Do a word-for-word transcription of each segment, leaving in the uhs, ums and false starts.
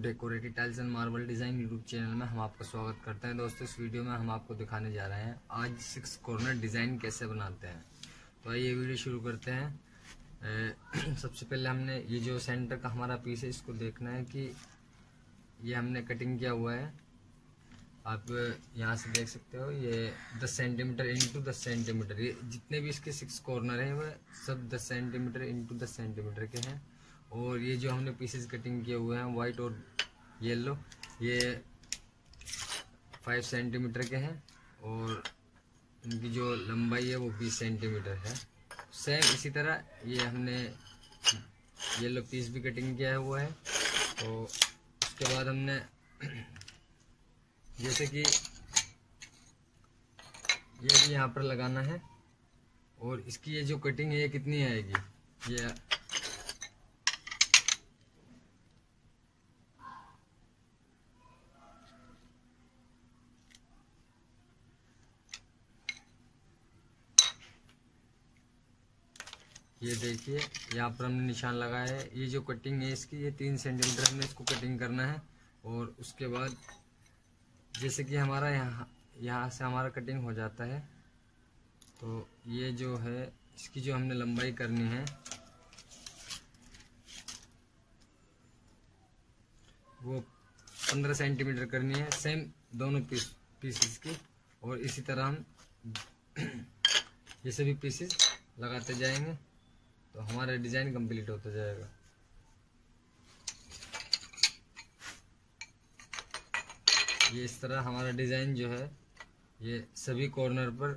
Decorative tiles and marble design YouTube channel में हम आपका स्वागत करते हैं। दोस्तों, इस वीडियो में हम आपको दिखाने जा रहे हैं आज सिक्स कॉर्नर डिजाइन कैसे बनाते हैं। तो आइए वीडियो शुरू करते हैं। ए, सबसे पहले हमने ये जो सेंटर का हमारा पीस है इसको देखना है कि ये हमने कटिंग किया हुआ है। आप यहाँ से देख सकते हो ये दस सेंटीमीटर इंटू दस सेंटीमीटर, ये जितने भी इसके सिक्स कॉर्नर हैं वह सब दस सेंटीमीटर इंटू दस सेंटीमीटर के हैं। और ये जो हमने पीसेस कटिंग किए हुए हैं वाइट और येलो, ये फाइव सेंटीमीटर के हैं और इनकी जो लंबाई है वो बीस सेंटीमीटर है। सेम इसी तरह ये हमने येलो पीस भी कटिंग किया हुआ है। तो उसके बाद हमने जैसे कि ये भी यहाँ पर लगाना है और इसकी ये जो कटिंग है ये कितनी आएगी, ये ये देखिए यहाँ पर हमने निशान लगाया है। ये जो कटिंग है इसकी ये तीन सेंटीमीटर हमने इसको कटिंग करना है। और उसके बाद जैसे कि हमारा यहाँ यहाँ से हमारा कटिंग हो जाता है, तो ये जो है इसकी जो हमने लंबाई करनी है वो पंद्रह सेंटीमीटर करनी है, सेम दोनों पीस पीसेस की। और इसी तरह हम ये सभी पीसेस लगाते जाएंगे तो हमारा डिजाइन कंप्लीट होता जाएगा। ये इस तरह हमारा डिजाइन जो है ये सभी कॉर्नर पर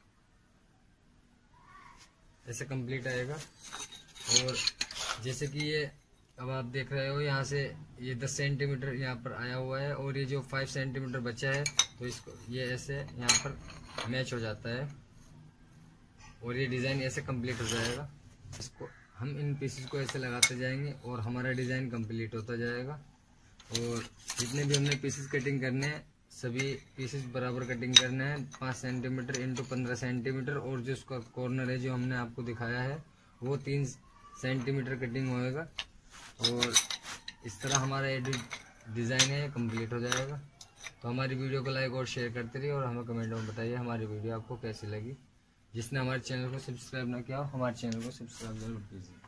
ऐसे कंप्लीट आएगा। और जैसे कि ये अब आप देख रहे हो यहाँ से ये दस सेंटीमीटर यहाँ पर आया हुआ है और ये जो फाइव सेंटीमीटर बचा है तो इसको ये ऐसे यहाँ पर मैच हो जाता है और ये डिज़ाइन ऐसे कंप्लीट हो जाएगा। इसको हम इन पीसेस को ऐसे लगाते जाएंगे और हमारा डिज़ाइन कंप्लीट होता जाएगा। और जितने भी हमने पीसेस कटिंग करने हैं सभी पीसेस बराबर कटिंग करने हैं, पाँच सेंटीमीटर इंटू पंद्रह सेंटीमीटर। और जो उसका कॉर्नर है जो हमने आपको दिखाया है वो तीन सेंटीमीटर कटिंग होएगा। और इस तरह हमारा ये डिज़ाइन है कंप्लीट हो जाएगा। तो हमारी वीडियो को लाइक और शेयर करते रहिए और हमें कमेंट में बताइए हमारी वीडियो आपको कैसी लगी। जिसने हमारे चैनल को सब्सक्राइब ना किया हो हमारे चैनल को सब्सक्राइब जरूर कीजिए।